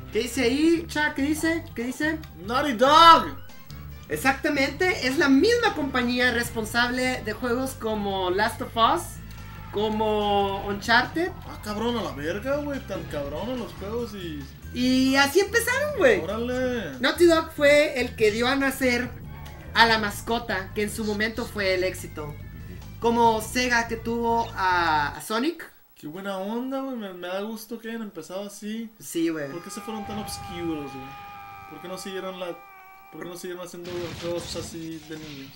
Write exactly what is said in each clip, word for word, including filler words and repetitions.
¿Qué dice ahí, Cha? ¿Qué dice? ¿Qué dice? Naughty Dog. Exactamente, es la misma compañía responsable de juegos como Last of Us, como Uncharted. Ah, cabrón, a la verga, güey. Tan cabrón en los juegos y... Y así empezaron, güey. Órale. Naughty Dog fue el que dio a nacer a la mascota, que en su momento fue el éxito. Como Sega, que tuvo a, a Sonic. Qué buena onda, güey. Me, me da gusto que hayan empezado así. Sí, güey. ¿Por qué se fueron tan obscuros, güey? ¿Por qué no siguieron la... ¿Por qué no siguieron haciendo juegos así de niños?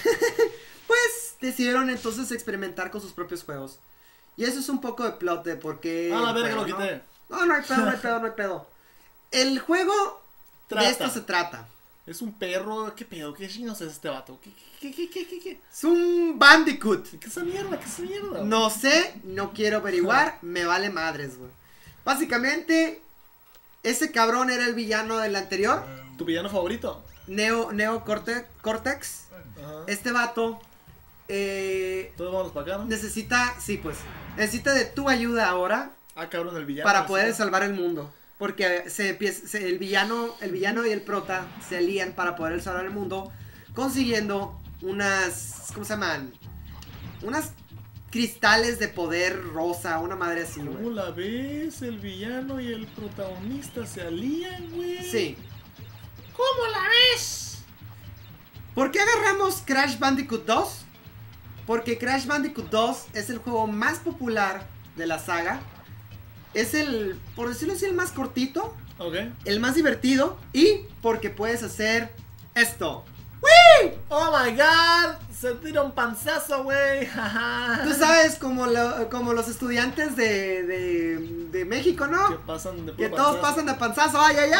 Pues decidieron entonces experimentar con sus propios juegos. Y eso es un poco de plot de por qué... Ah, la verga, juego, lo ¿no? quité. No, no hay pedo, no hay pedo, no hay pedo. El juego Trata. de esto se trata. Es un perro. ¿Qué pedo? ¿Qué chingados es este vato? ¿Qué, qué, qué, qué, qué, qué? Es un Bandicoot. ¿Qué es esa mierda? ¿Qué es esa mierda? No sé, no quiero averiguar, me vale madres, güey. Básicamente, ese cabrón era el villano del anterior, ¿Tu villano favorito? Neo, Neo Corte- Cortex. Ajá. Este vato eh, Todos vamos para acá, ¿no? necesita, sí pues, necesita de tu ayuda ahora Ah, cabrón, el villano. para ¿sí? poder salvar el mundo. Porque se, empie- se- el villano, el villano y el prota se alían para poder salvar el mundo, consiguiendo unas, ¿cómo se llaman? Unas cristales de poder rosa, una madre así, ¿Cómo güey. la ves? El villano y el protagonista se alían, güey. Sí. ¿Cómo la ves? ¿Por qué agarramos Crash Bandicoot dos? Porque Crash Bandicoot dos es el juego más popular de la saga. Es el, por decirlo así, el más cortito, Ok. el más divertido y porque puedes hacer esto. Oh my god. Se tira un panzazo, güey. Tú sabes como, lo- como los estudiantes de, de, de México, Que ¿no? pasan de Que puro todos panzazo. pasan de panzazo. ¡Ay, ay,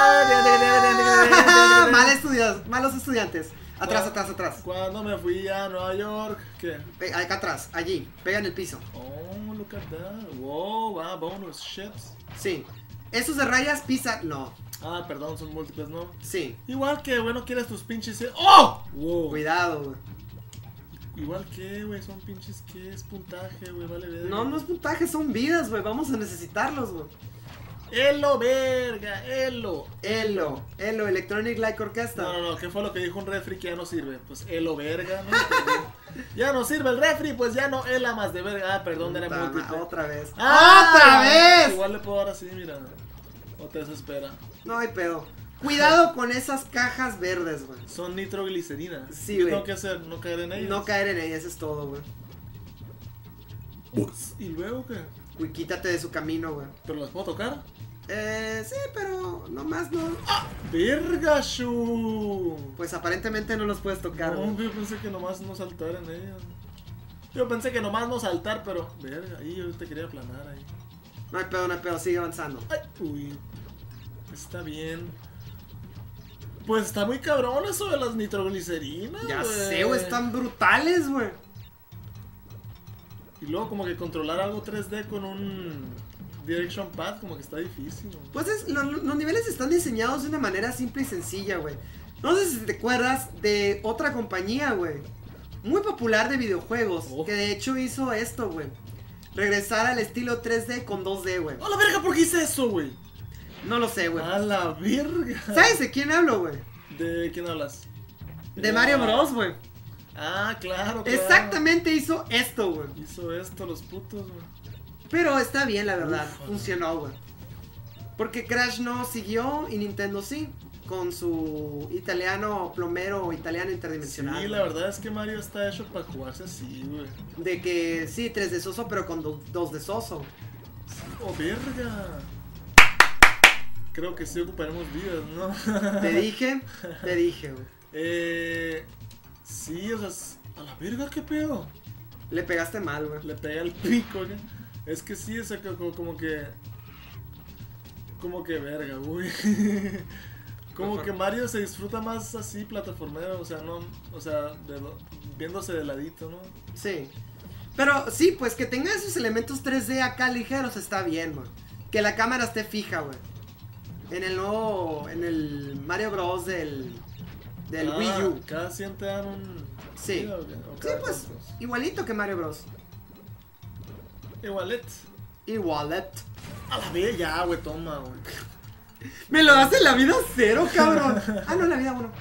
Ah, ay! Mal estudiados, malos estudiantes. Atrás, Cu- atrás, atrás. Cuando me fui a Nueva York, ¿qué? Pe- Acá atrás, allí. Pega en el piso. Oh, look at that. Wow, va, bonus ships. Sí. Esos de rayas pisa. No. Ah, perdón, son múltiples, ¿no? Sí. Igual que, bueno, quieres tus pinches. ¡Oh! Wow. Cuidado, güey. Igual que, güey, son pinches. ¿Qué es puntaje, güey? Vale, verga. No, no es puntaje, son vidas, güey. Vamos a necesitarlos, güey. Elo, verga, elo. Elo, Elo, Electronic Light Orchestra. No, no, no, ¿qué fue lo que dijo un refri que ya no sirve? Pues elo, verga, ¿no? Ya no sirve el refri, pues ya no ela más de verga. Ah, perdón, era Puta múltiple. ma- Otra vez. Ah, ¡Otra vez! Igual le puedo dar así, mira. O te desespera. No hay pedo. Cuidado con esas cajas verdes, güey. Son nitroglicerina. Sí, ¿Qué güey. tengo que hacer? ¿No caer en ellas? No caer en ellas es todo, güey. ¿Y luego qué? Uy, quítate de su camino, güey. ¿Pero las puedo tocar? Eh, sí, pero nomás no. ¡Verga, Shu! Pues aparentemente no los puedes tocar, No, güey. yo pensé que nomás no saltar en ellas. Yo pensé que nomás no saltar, pero... Verga, ahí yo te quería aplanar ahí. No hay pedo, no hay pedo, sigue avanzando. Ay, uy. Está bien. Pues está muy cabrón eso de las nitroglicerinas, Ya güey. sé, güey, están brutales, güey. Y luego como que controlar algo tres D con un direction pad como que está difícil, güey. Pues es, lo- los niveles están diseñados de una manera simple y sencilla, güey. No sé si te acuerdas de otra compañía, güey. Muy popular de videojuegos. Oh. Que de hecho hizo esto, güey. Regresar al estilo tres D con dos D, güey. ¡A la verga! ¿Por qué hice eso, güey? No lo sé, güey. ¡A la verga! ¿Sabes de quién hablo, güey? ¿De quién hablas? De Mario Bros, güey. Ah, claro, claro. Exactamente hizo esto, güey. Hizo esto los putos, güey. Pero está bien, la verdad. Ufa. Funcionó, güey. Porque Crash no siguió y Nintendo sí. Con su italiano plomero o italiano interdimensional. Sí, güey. la verdad es que Mario está hecho para jugarse así, güey. De que sí, tres de soso, pero con do- dos de soso. ¡Oh, verga! Creo que sí ocuparemos vidas, ¿no? Te dije, te dije, güey. eh... Sí, o sea... es- A la verga, ¿qué pedo? Le pegaste mal, güey. Le pega el pico, güey. Es que sí, o sea, como, como que... Como que verga, güey. Como Ajá. que Mario se disfruta más así, plataformero, o sea, no... O sea, de lo- viéndose de ladito, ¿no? Sí. Pero sí, pues que tenga esos elementos tres D acá ligeros está bien, güey. Que la cámara esté fija, güey. En el nuevo, en el Mario Bros. del, del Ah, Wii U. Cada cien te dan un... Sí. ¿o qué? ¿O Sí, cada pues, cuántos? igualito que Mario Bros. Igualet. Igualet. A la verga, ya, güey, toma, güey. Me lo das en la vida cero, cabrón. Ah, no, en la vida uno.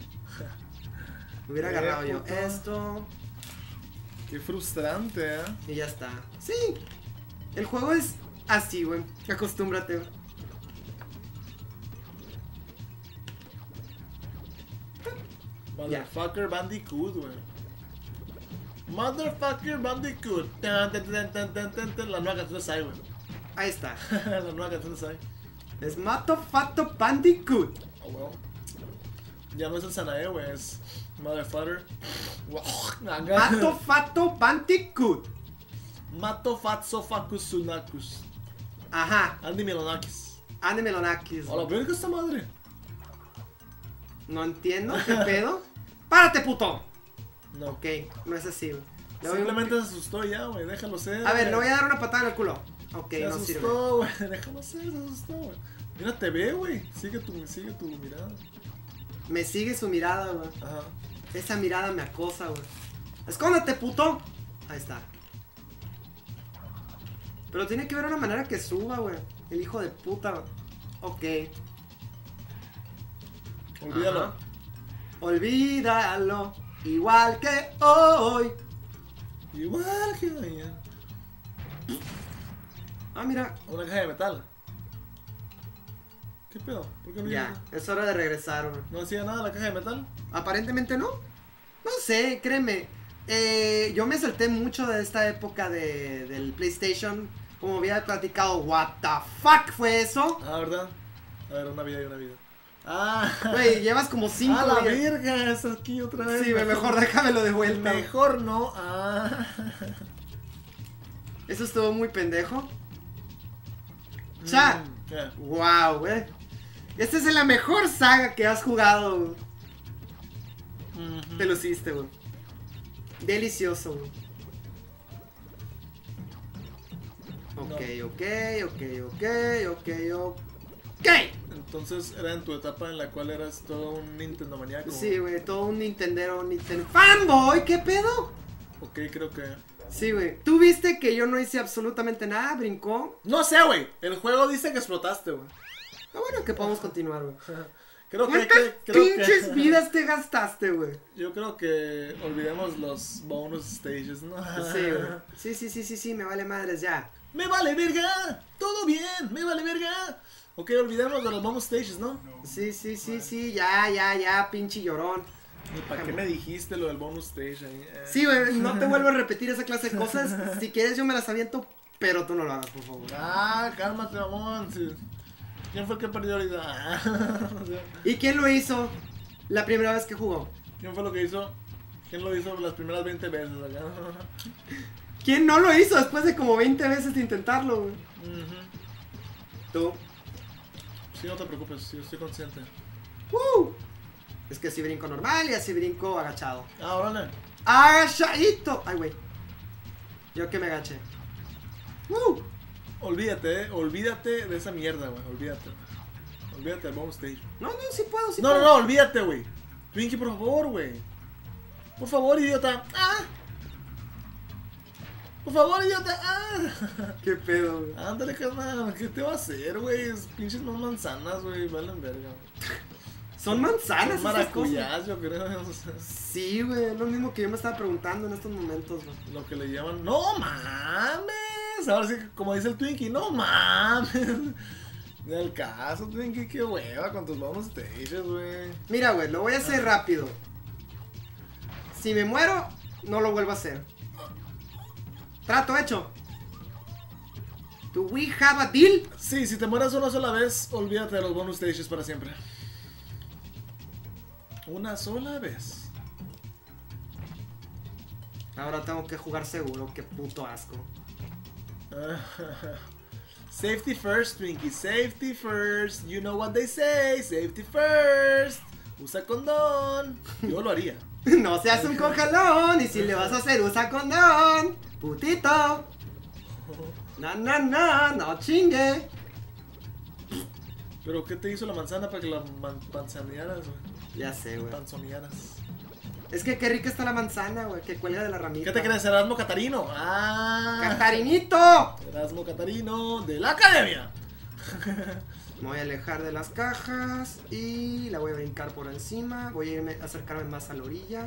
Me hubiera Eh, agarrado yo puto. esto. Qué frustrante, ¿eh? Y ya está. Sí. El juego es así, güey. Acostúmbrate, güey. Motherfucker Bandicoot, güey. Motherfucker Bandicoot. Tan, tan, tan, tan, tan, tan, tan. La nueva canción de Sai, güey. Ahí está. La nueva canción de Sai. Es Mato Fato Bandicoot. Oh, well. Ya no es el Sanae, güey. Es Motherfucker. Mato Fato Bandicoot. Mato Fatso Facus Sunacus. Ajá. Andy Milonakis. Andy Melonakis. A la verga esta madre. No entiendo, ¿qué pedo? ¡Párate, puto! No. Ok, no es así, güey. Le doy un- Simplemente se asustó ya, güey. Déjalo ser. A ver, le güey. voy a dar una patada en el culo. Ok, Se no sirve. asustó, güey. Déjalo ser, se asustó, güey. Mira, te ve, güey. Sigue tu, sigue tu mirada. Me sigue su mirada, güey. Ajá. Esa mirada me acosa, güey. ¡Escóndete, puto! Ahí está. Pero tiene que haber una manera que suba, güey. El hijo de puta, güey. Ok. Olvídalo. Ajá. Olvídalo. Igual que hoy. Igual que mañana. Ah, mira. Una caja de metal. ¿Qué pedo? ¿Por qué no Ya, iba? es hora de regresar, güey. ¿No hacía nada la caja de metal? Aparentemente no. No sé, créeme. Eh, yo me salté mucho de esta época de, del PlayStation. Como había platicado, what the fuck fue eso. Ah, ¿verdad? A ver, una vida y una vida. Ah, Güey, llevas como cinco ah, la días. verga, es aquí otra vez. Sí, güey, mejor déjamelo de vuelta. Mejor no. Ah. Eso estuvo muy pendejo. Chat. Mm, ¿qué? Wow, güey. Esta es la mejor saga que has jugado, güey. Ujú. Te luciste, güey. Delicioso, güey. Ok, ok, ok, ok, ok, ok. Entonces era en tu etapa en la cual eras todo un Nintendo maníaco. Sí, güey, todo un Nintendero, Nintendo fanboy, ¿qué pedo? Ok, creo que. Sí, güey. ¿Tú viste que yo no hice absolutamente nada? Brincó. No sé, güey. El juego dice que explotaste, güey. Ah, bueno, que podemos continuar, güey. Creo que, ¿Cuántas que- creo pinches que, vidas te gastaste, güey? Yo creo que olvidemos los bonus stages, ¿no? Sí, güey. Sí, sí, sí, sí, sí, me vale madres ya. ¡Me vale verga! ¡Todo bien! ¡Me vale verga! Ok, olvidemos de los bonus stages, ¿no? Sí, sí, sí, sí, ya, ya, ya, pinche llorón. ¿Y para qué me dijiste lo del bonus stage ahí? Eh. Sí, güey, no te vuelvo a repetir esa clase de cosas. Si quieres yo me las aviento, pero tú no lo hagas, por favor. Ah, cálmate, mamón. Sí. ¿Quién fue el que perdió ahorita? Ah, o sea, ¿Y quién lo hizo la primera vez que jugó? ¿quién fue lo que hizo? ¿Quién lo hizo las primeras veinte veces acá? ¿Quién no lo hizo después de como veinte veces de intentarlo, güey? Ujú. Tú. Sí, no te preocupes, sí, estoy consciente. ¡Uh! Es que así brinco normal y así brinco agachado. Ah, órale. ¡Agachadito! Ay, güey. Yo que me agaché. ¡Uh! Olvídate, eh, olvídate de esa mierda, güey, olvídate. Olvídate del bonus stage. No, no, sí puedo, sí No, no, puedo. no, olvídate, güey. Twinkie, por favor, güey. Por favor, idiota. ¡Ah! Por favor, idiota. ¡Ah! ¿Qué pedo, güey? Ándale, carnal. ¿Qué te va a hacer, güey? Es pinches no manzanas, güey. Valen verga. Son manzanas Son esas cosas. maracuyás, yo creo. O sea, Sí, güey, es lo mismo que yo me estaba preguntando en estos momentos, güey. lo que le llaman. ¡No mames! Ahora sí, como dice el Twinkie, ¡no mames! Ni al caso, Twinkie, qué hueva con tus bonus stages, güey. Mira, güey, lo voy a hacer rápido. Si me muero, no lo vuelvo a hacer. Trato hecho. ¿Do we have a deal? Sí, si te mueras una sola vez, olvídate de los bonus stages para siempre. Una sola vez. Ahora tengo que jugar seguro, qué puto asco. Safety first, Twinkie, safety first. You know what they say, safety first. Usa condón. Yo lo haría. No seas un cojalón, y si le vas a hacer, usa condón. Putito. No, no, no, no chingue. Pero ¿qué te hizo la manzana para que la man panzanearas, güey? Ya sé, güey. Panzonearas. Es que qué rica está la manzana, güey, que cuelga de la ramita. ¿Qué te crees, Erasmo Catarino? ¡Ah! ¡Catarinito! Erasmo Catarino de la academia. Me voy a alejar de las cajas y la voy a brincar por encima. Voy a irme, acercarme más a la orilla.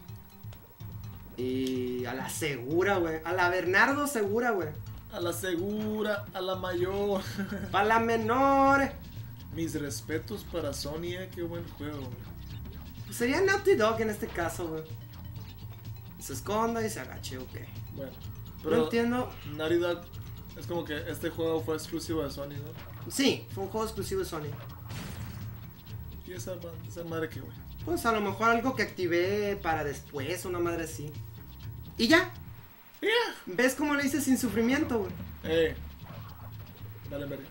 Y a la segura, güey. A la Bernardo segura, güey. A la segura, a la mayor. Para la menor. Mis respetos para Sony, eh, qué buen juego, güey. Pues sería Naughty Dog en este caso, güey. Se esconda y se agache, ok. Bueno, No entiendo. Naughty Dog es como que este juego fue exclusivo de Sony, ¿no? Sí, fue un juego exclusivo de Sony. ¿Y esa, esa madre qué, güey? Pues a lo mejor algo que activé para después, una madre así. Y ya. Yeah. ¿Ves cómo lo hice sin sufrimiento, güey? Eh. Dale, verga.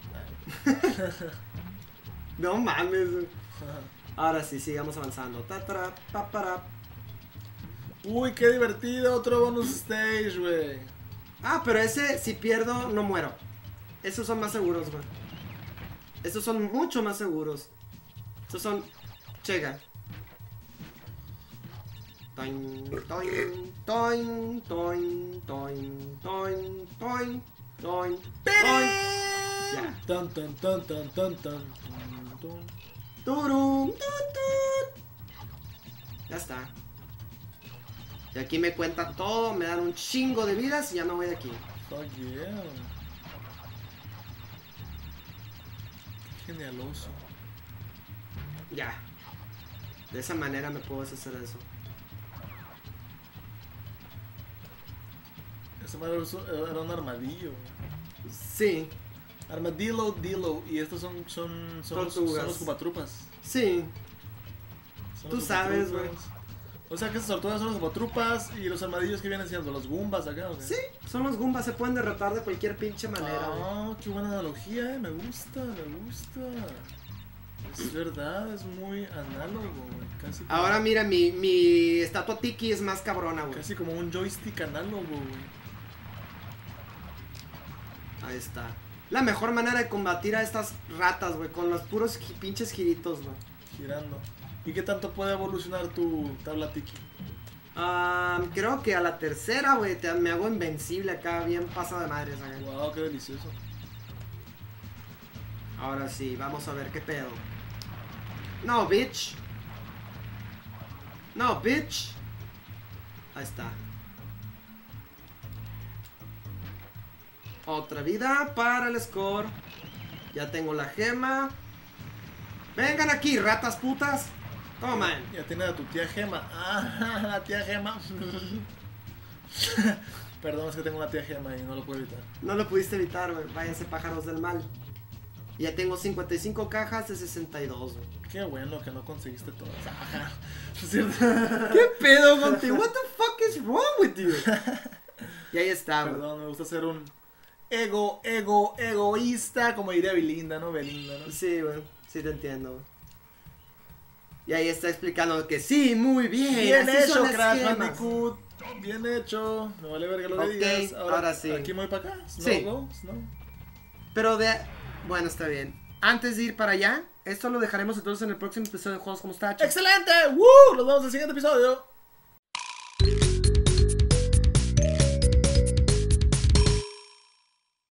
No mames, güey. Ahora sí, sigamos avanzando. Tatara, papara. Uy, qué divertido, otro bonus stage, güey. Ah, pero ese, si pierdo, no muero. Esos son más seguros, güey. Esos son mucho más seguros. Esos son... Chega. Toin, toin, toin, toin, toin, toin, toin, toin, toin. Ya. Tan, tan, tan, tan, tan, tan, tan, tan. Turum, tut, tut. Ya está. Y aquí me cuenta todo, me dan un chingo de vidas y ya me voy de aquí. Fuck yeah. Genialoso. Ya. De esa manera me puedo deshacer de eso. Ese madre era un armadillo. Sí, Armadillo, Dilo. Y estos son, son, son, los, Tortugas. son los cupatrupas. sí. Son Tú los sabes, cupatrupas. O sea que esas tortugas son los cupatrupas y los armadillos que vienen siendo los Goombas acá, ¿o qué? Sí, son los Goombas, se pueden derrotar de cualquier pinche manera, güey. Ah, qué buena analogía, eh. Me gusta, me gusta. Es verdad, es muy análogo, güey. Casi como, Ahora mira, mi, mi estatua Tiki es más cabrona, güey. casi como un joystick análogo, güey. Ahí está. La mejor manera de combatir a estas ratas, güey, con los puros gi- pinches giritos, güey. Girando. ¿Y qué tanto puede evolucionar tu tabla Tiki? Ah, creo que a la tercera, güey, te- me hago invencible acá, bien pasada de madre, ¿sabes? Wow, qué delicioso. Ahora sí, vamos a ver qué pedo. No, bitch. No, bitch. Ahí está. Otra vida para el score. Ya tengo la gema. Vengan aquí, ratas putas. Toman. Ya tienes a tu tía Gema. Ah, la tía Gema. Perdón, es que tengo una tía Gema y no lo puedo evitar. No lo pudiste evitar, güey. Váyanse pájaros del mal. Ya tengo cincuenta y cinco cajas de sesenta y dos, güey. Qué bueno que no conseguiste todas. Ajá. ¿Es cierto? ¿Qué pedo contigo? What the fuck is wrong with you? Y ahí está, güey. Perdón, me gusta ser un ego, ego, egoísta, como diría Belinda, ¿no? Belinda, ¿no? Sí, güey. Sí te entiendo, güey. Y ahí está explicando que sí, muy bien. Bien así son hecho, las Crash gemas. Bandicoot. Bien hecho. No vale verga lo que Ok, digas. ahora sí. Aquí me voy para acá. Snow, Sí. go, Snow. Pero de... Bueno, está bien. Antes de ir para allá, esto lo dejaremos entonces en el próximo episodio de Juegos como Tacho. ¡Excelente! ¡Woo! Nos vemos en el siguiente episodio.